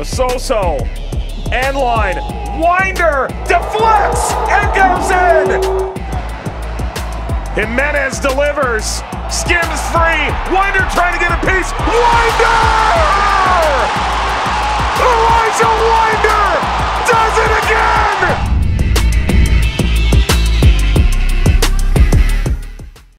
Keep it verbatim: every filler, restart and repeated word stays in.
Fasoso, end line, Wynder deflects and goes in! Jimenez delivers, skims free, Wynder trying to get a piece, Wynder!